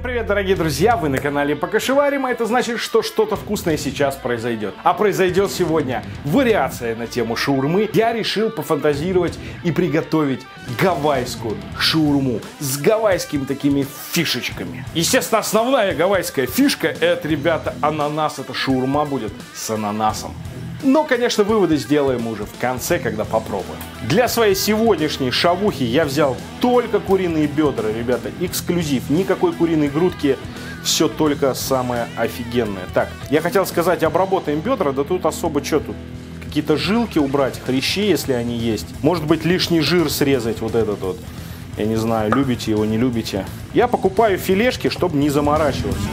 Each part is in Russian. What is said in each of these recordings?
привет, дорогие друзья! Вы на канале Покашеварим, а это значит, что что-то вкусное сейчас произойдет. А произойдет сегодня вариация на тему шаурмы. Я решил пофантазировать и приготовить гавайскую шаурму с гавайскими такими фишечками. Естественно, основная гавайская фишка — это, ребята, ананас. Это шаурма будет с ананасом. Но, конечно, выводы сделаем уже в конце, когда попробуем. Для своей сегодняшней шавухи я взял только куриные бедра, ребята, эксклюзив. Никакой куриной грудки, все только самое офигенное. Так, я хотел сказать, обработаем бедра, да тут особо что тут? Какие-то жилки убрать, хрящи, если они есть. Может быть, лишний жир срезать, вот этот вот. Я не знаю, любите его, не любите. Я покупаю филешки, чтобы не заморачиваться.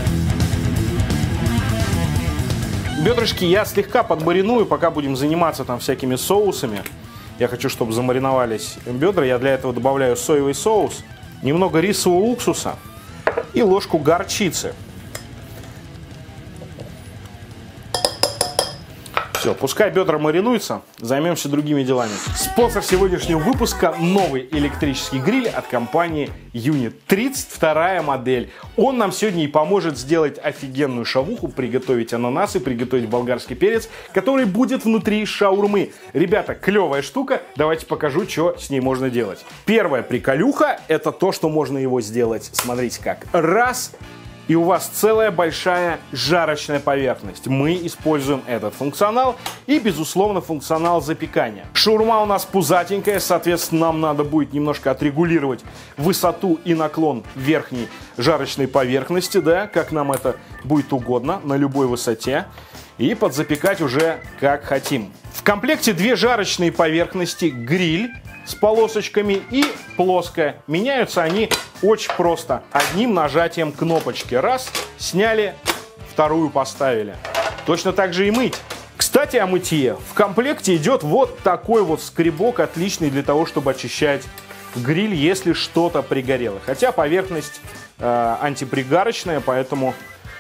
Бедрышки я слегка подмариную, пока будем заниматься там всякими соусами. Я хочу, чтобы замариновались бедра. Я для этого добавляю соевый соус, немного рисового уксуса и ложку горчицы. Все, пускай бедра маринуются, займемся другими делами. Спонсор сегодняшнего выпуска — новый электрический гриль от компании Unit. 32-я модель. Он нам сегодня и поможет сделать офигенную шавуху, приготовить ананасы, приготовить болгарский перец, который будет внутри шаурмы. Ребята, клевая штука, давайте покажу, что с ней можно делать. Первая приколюха — это то, что можно его сделать. Смотрите как. Раз. И у вас целая большая жарочная поверхность. Мы используем этот функционал и, безусловно, функционал запекания. Шаурма у нас пузатенькая, соответственно, нам надо будет немножко отрегулировать высоту и наклон верхней жарочной поверхности, да, как нам это будет угодно, на любой высоте. И подзапекать уже как хотим. В комплекте две жарочные поверхности, гриль с полосочками и плоская. Меняются они очень просто. Одним нажатием кнопочки. Раз, сняли, вторую поставили. Точно так же и мыть. Кстати, о мытье. В комплекте идет вот такой вот скребок, отличный для того, чтобы очищать гриль, если что-то пригорело. Хотя поверхность антипригарочная, поэтому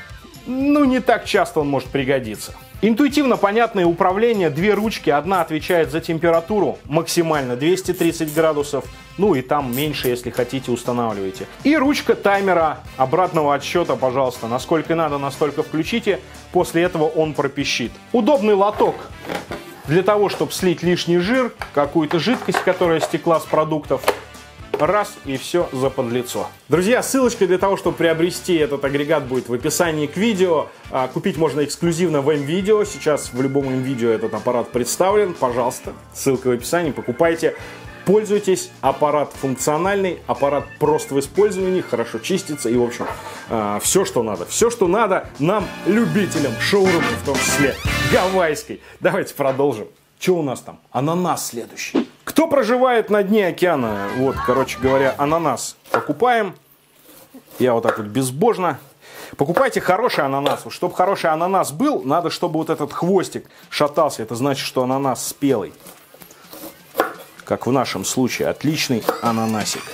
не так часто он может пригодиться. Интуитивно понятное управление, две ручки, одна отвечает за температуру максимально 230 градусов, ну и там меньше, если хотите, устанавливайте. И ручка таймера обратного отсчета, пожалуйста, насколько надо, настолько включите, после этого он пропищит. Удобный лоток для того, чтобы слить лишний жир, какую-то жидкость, которая стекла с продуктов. Раз, и все заподлицо. Друзья, ссылочка для того, чтобы приобрести этот агрегат, будет в описании к видео. Купить можно эксклюзивно в МВидео. Сейчас в любом МВидео этот аппарат представлен. Пожалуйста, ссылка в описании, покупайте. Пользуйтесь, аппарат функциональный, аппарат просто в использовании, хорошо чистится и, в общем, все, что надо. Все, что надо нам, любителям шаурмы, в том числе гавайской. Давайте продолжим. Что у нас там? Ананас следующий. Кто проживает на дне океана? Вот, короче говоря, ананас покупаем. Я вот так вот безбожно. Покупайте хороший ананас. Чтобы хороший ананас был, надо, чтобы вот этот хвостик шатался. Это значит, что ананас спелый. Как в нашем случае, отличный ананасик.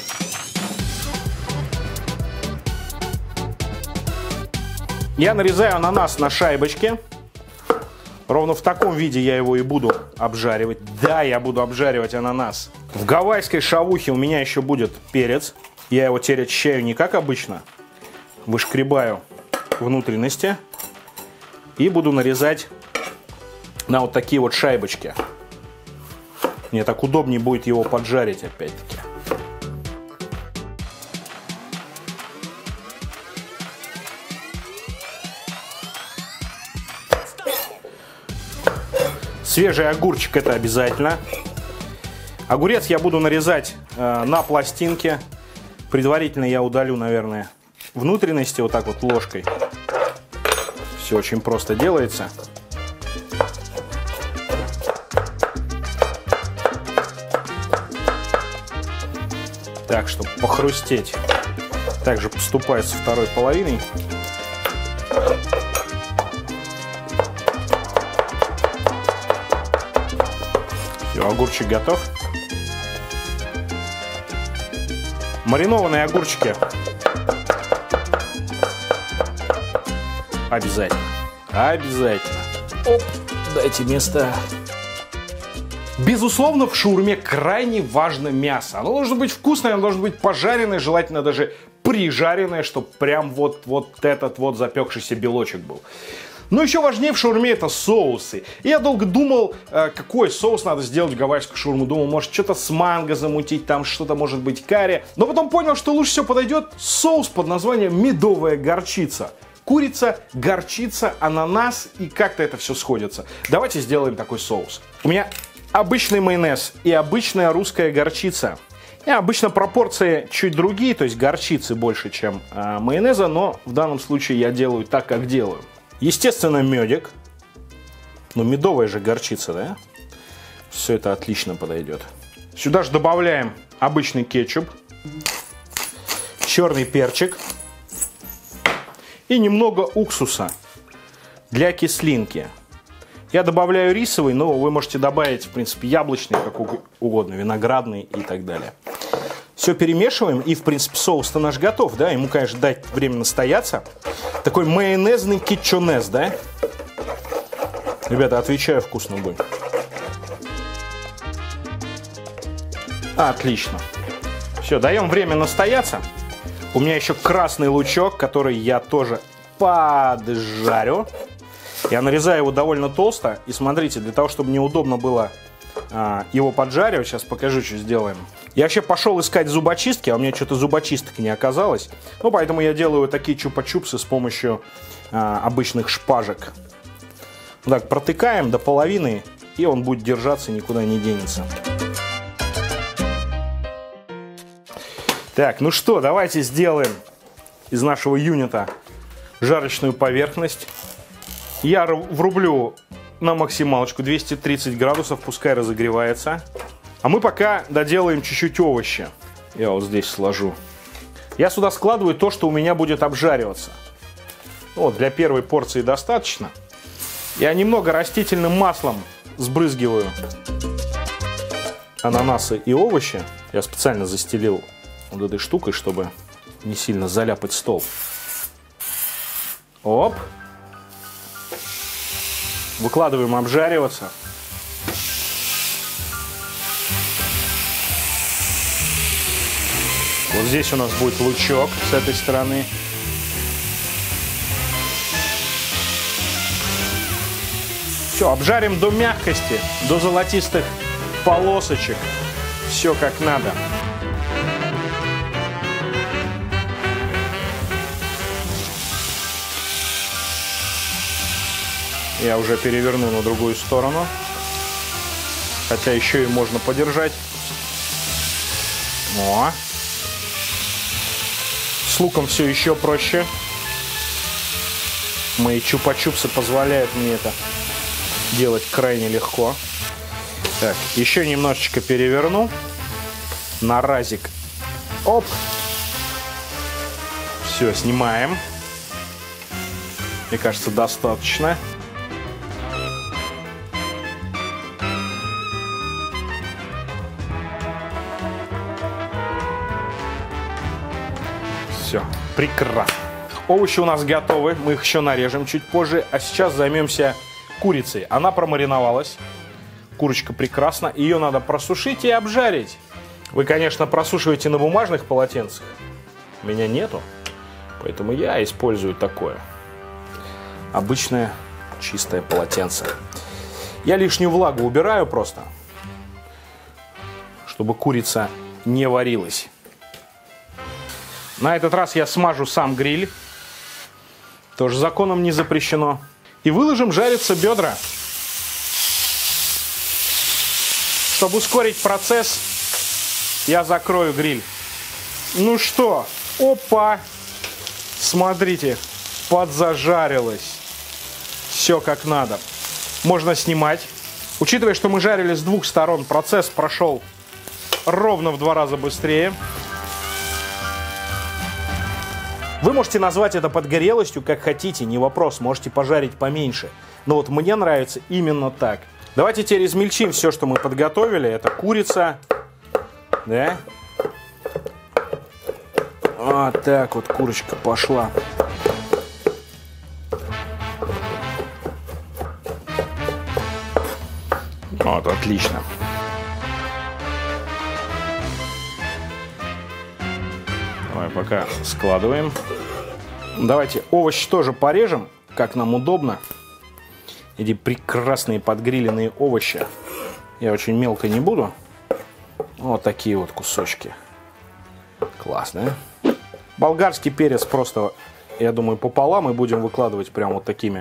Я нарезаю ананас на шайбочки. Ровно в таком виде я его и буду обжаривать. Да, я буду обжаривать ананас. В гавайской шавухе у меня еще будет перец. Я его теперь очищаю не как обычно. Вышкребаю внутренности. И буду нарезать на вот такие вот шайбочки. Мне так удобнее будет его поджарить опять-таки. Свежий огурчик — это обязательно. Огурец я буду нарезать на пластинки. Предварительно я удалю, наверное, внутренности вот так вот ложкой. Все очень просто делается. Так, чтобы похрустеть. Также поступает со второй половиной. Огурчик готов. Маринованные огурчики обязательно. Обязательно. Оп, дайте место. Безусловно, в шаурме крайне важно мясо. Оно должно быть вкусное, оно должно быть пожаренное, желательно даже прижаренное, чтобы прям вот этот вот запекшийся белочек был. Но еще важнее в шаурме это соусы. И я долго думал, какой соус надо сделать в гавайскую шаурму. Думал, может что-то с манго замутить, там что-то может быть карри. Но потом понял, что лучше всего подойдет соус под названием медовая горчица. Курица, горчица, ананас и как-то это все сходится. Давайте сделаем такой соус. У меня обычный майонез и обычная русская горчица. И обычно пропорции чуть другие, то есть горчицы больше, чем майонеза, но в данном случае я делаю так, как делаю. Естественно, медик. Ну, медовая же горчица, да? Все это отлично подойдет. Сюда же добавляем обычный кетчуп, черный перчик и немного уксуса для кислинки. Я добавляю рисовый, но вы можете добавить, в принципе, яблочный, как угодно, виноградный и так далее. Все перемешиваем, и, в принципе, соус-то наш готов, да? Ему, конечно, дать время настояться. Такой майонезный кетчунез, да? Ребята, отвечаю, вкусно будет. Отлично. Все, даем время настояться. У меня еще красный лучок, который я тоже поджарю. Я нарезаю его довольно толсто. И смотрите, для того, чтобы мне удобно было его поджаривать, сейчас покажу, что сделаем. Я вообще пошел искать зубочистки, а у меня что-то зубочисток не оказалось. Ну, поэтому я делаю такие чупа-чупсы с помощью обычных шпажек. Так, протыкаем до половины, и он будет держаться, никуда не денется. Так, ну что, давайте сделаем из нашего юнита жарочную поверхность. Я врублю на максималочку 230 градусов, пускай разогревается. А мы пока доделаем чуть-чуть овощи. Я вот здесь сложу. Я сюда складываю то, что у меня будет обжариваться. Вот, для первой порции достаточно. Я немного растительным маслом сбрызгиваю ананасы и овощи. Я специально застелил вот этой штукой, чтобы не сильно заляпать стол. Оп. Выкладываем обжариваться. Вот здесь у нас будет лучок с этой стороны. Все, обжарим до мягкости, до золотистых полосочек. Все как надо. Я уже переверну на другую сторону. Хотя еще и можно подержать. О. С луком все еще проще. Мои чупа-чупсы позволяют мне это делать крайне легко. Так, еще немножечко переверну. На разик. Оп. Все, снимаем. Мне кажется, достаточно. Все, прекрасно. Овощи у нас готовы, мы их еще нарежем чуть позже. А сейчас займемся курицей. Она промариновалась. Курочка прекрасна. Ее надо просушить и обжарить. Вы, конечно, просушиваете на бумажных полотенцах. Меня нету. Поэтому я использую такое. Обычное чистое полотенце. Я лишнюю влагу убираю просто, чтобы курица не варилась. На этот раз я смажу сам гриль. Тоже законом не запрещено. И выложим жариться бедра. Чтобы ускорить процесс, я закрою гриль. Ну что, опа! Смотрите, подзажарилось. Все как надо. Можно снимать. Учитывая, что мы жарили с двух сторон, процесс прошел ровно в 2 раза быстрее. Вы можете назвать это подгорелостью, как хотите, не вопрос, можете пожарить поменьше. Но вот мне нравится именно так. Давайте теперь измельчим все, что мы подготовили. Это курица. Да? Вот так вот курочка пошла. Вот, отлично. Давай пока складываем. Давайте овощи тоже порежем, как нам удобно. Эти прекрасные подгриленные овощи. Я очень мелко не буду. Вот такие вот кусочки. Классно. Болгарский перец просто, я думаю, пополам и будем выкладывать прям вот такими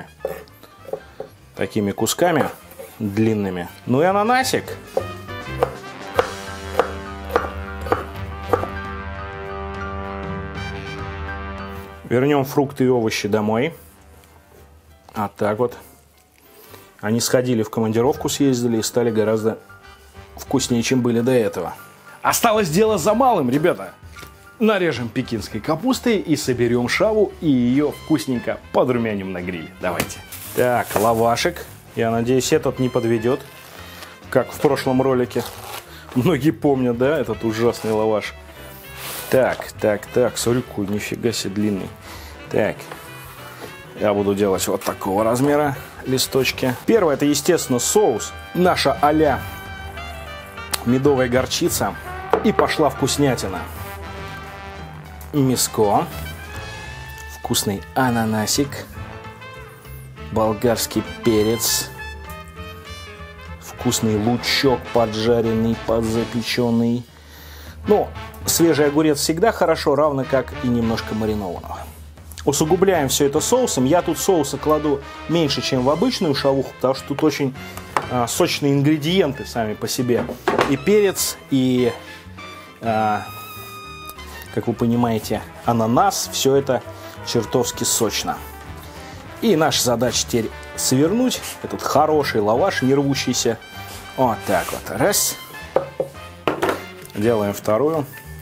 кусками длинными. Ну и ананасик. Вернем фрукты и овощи домой. Вот так вот. Они сходили в командировку, съездили и стали гораздо вкуснее, чем были до этого. Осталось дело за малым, ребята. Нарежем пекинской капустой и соберем шаву и ее вкусненько подрумяним на гриле. Давайте. Так, лавашек. Я надеюсь, этот не подведет, как в прошлом ролике. Многие помнят, да, этот ужасный лаваш. Так, смотри, какой нифига себе длинный. Так, я буду делать вот такого размера листочки. Первое, это, естественно, соус. Наша а-ля медовая горчица. И пошла вкуснятина. Мяско. Вкусный ананасик. Болгарский перец. Вкусный лучок поджаренный, подзапеченный. Ну, свежий огурец всегда хорошо, равно как и немножко маринованного. Усугубляем все это соусом. Я тут соуса кладу меньше, чем в обычную шавуху, потому что тут очень сочные ингредиенты сами по себе. И перец, и, как вы понимаете, ананас. Все это чертовски сочно. И наша задача теперь свернуть этот хороший лаваш, не рвущийся. Вот так вот. Раз. Делаем вторую.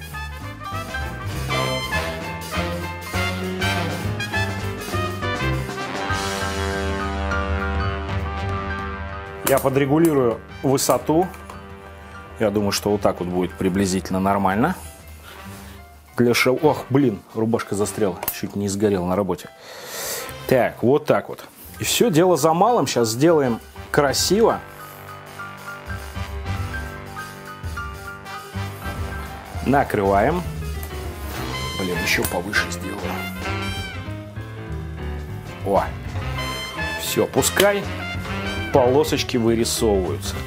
Я подрегулирую высоту. Я думаю, что вот так вот будет приблизительно нормально. Для шоу... Ох, блин, рубашка застряла. Чуть не сгорела на работе. Так, вот так вот. И все, дело за малым. Сейчас сделаем красиво. Накрываем. Блин, еще повыше сделаю. О, все, пускай полосочки вырисовываются.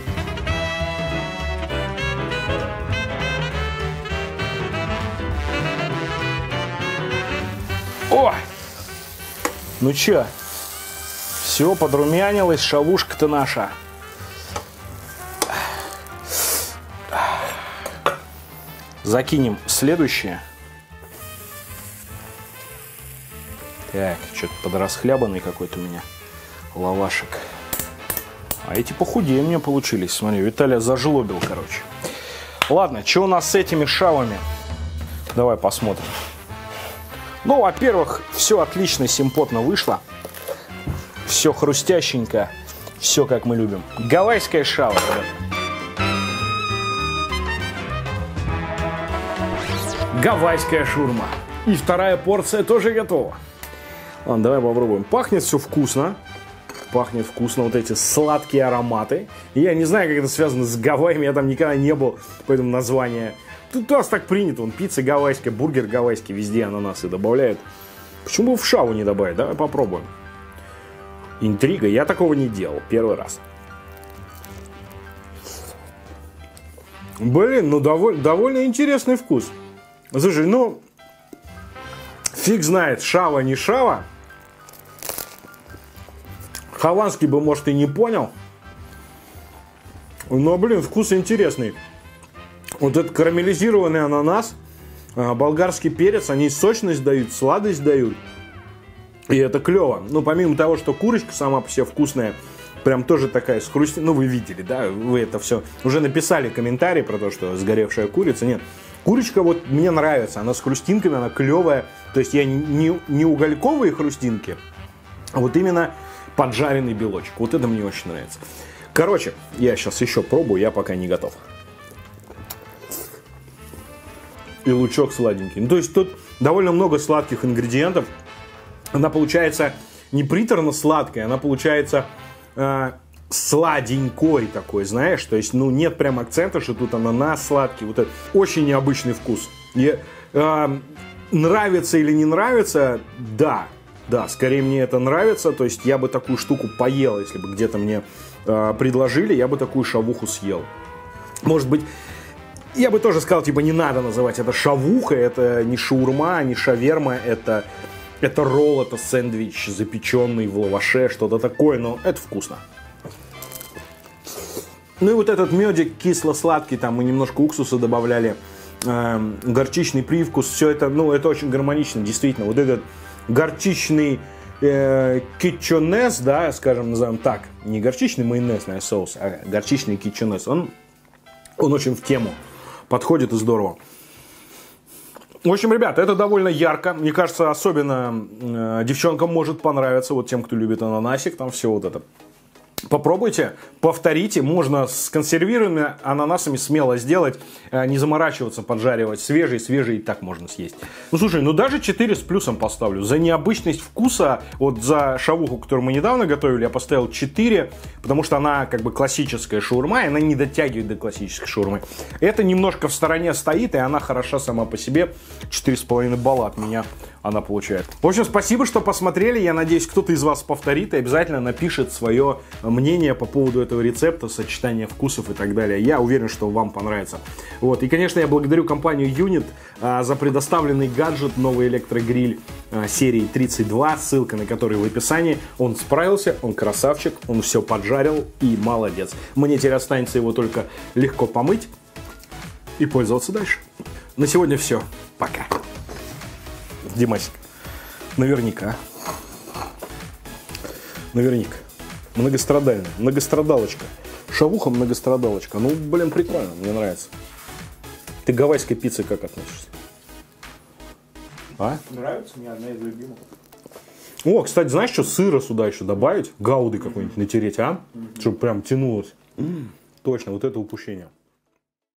О! Ну чё? Все, подрумянилась, шавушка-то наша. Закинем следующее. Так, что-то подрасхлябанный какой-то у меня лавашек. А эти похудее у меня получились. Смотри, Виталия зажлобил, короче. Ладно, что у нас с этими шавами? Давай посмотрим. Ну, во-первых, все отлично, симпотно вышло. Все хрустященько. Все как мы любим. Гавайская шава, ребята. Гавайская шаурма. И вторая порция тоже готова. Ладно, давай попробуем. Пахнет все вкусно. Пахнет вкусно, вот эти сладкие ароматы. И я не знаю, как это связано с Гавайями, я там никогда не был, поэтому название. Тут у нас так принято, вон, пицца гавайская, бургер гавайский, везде ананасы добавляют. Почему бы в шаву не добавить? Давай попробуем. Интрига, я такого не делал, первый раз. Блин, ну довольно интересный вкус. Слушай, ну, фиг знает, шава не шава. Хованский бы, может, и не понял. Но, блин, вкус интересный. Вот этот карамелизированный ананас, болгарский перец, они сочность дают, сладость дают. И это клево. Ну, помимо того, что курочка сама по себе вкусная, прям тоже такая с хрустящей. Ну, вы видели, да? Вы это все уже написали комментарий про то, что сгоревшая курица. Нет, курочка вот мне нравится. Она с хрустинками, она клевая. То есть я не угольковые хрустинки, а вот именно поджаренный белочек. Вот это мне очень нравится. Короче, я сейчас еще пробую, я пока не готов. И лучок сладенький. Ну, то есть тут довольно много сладких ингредиентов. Она получается не приторно-сладкая, она получается сладенькой такой, знаешь. То есть, ну, нет прям акцента, что тут ананас сладкий. Вот это очень необычный вкус. Нравится или не нравится? Да. Да, скорее мне это нравится. То есть я бы такую штуку поел, если бы где-то мне предложили, я бы такую шавуху съел. Может быть, я бы тоже сказал, типа, не надо называть это шавуха, это не шаурма, не шаверма, это ролл, это сэндвич, запеченный в лаваше, что-то такое, но это вкусно. Ну и вот этот медик кисло-сладкий, там мы немножко уксуса добавляли, горчичный привкус, все это, ну, это очень гармонично, действительно. Вот этот горчичный кетчунес, да, скажем, назовем так, не горчичный майонезный соус, а горчичный кетчунес, он очень в тему подходит и здорово. В общем, ребята, это довольно ярко. Мне кажется, особенно девчонкам может понравиться, вот тем, кто любит ананасик, там все вот это. Попробуйте, повторите, можно с консервированными ананасами смело сделать, не заморачиваться, поджаривать свежий и так можно съесть. Ну слушай, ну даже 4 с плюсом поставлю. За необычность вкуса, вот за шавуху, которую мы недавно готовили, я поставил 4, потому что она как бы классическая шаурма, и она не дотягивает до классической шаурмы. Это немножко в стороне стоит, и она хороша сама по себе. 4,5 балла от меня она получает. В общем, спасибо, что посмотрели. Я надеюсь, кто-то из вас повторит и обязательно напишет свое мнение по поводу этого рецепта, сочетания вкусов и так далее. Я уверен, что вам понравится. Вот. И, конечно, я благодарю компанию Unit за предоставленный гаджет, новый электрогриль серии 32, ссылка на который в описании. Он справился, он красавчик, он все поджарил и молодец. Мне теперь останется его только легко помыть и пользоваться дальше. На сегодня все. Пока. Димасик, наверняка. Многострадалочка. Шавуха многострадалочка. Ну, блин, прикольно, мне нравится. Ты к гавайской пицце как относишься? А? Нравится, мне одна из любимых. О, кстати, знаешь, что сыра сюда еще добавить? Гауды какой-нибудь натереть, а? Чтобы прям тянулось. Точно, вот это упущение.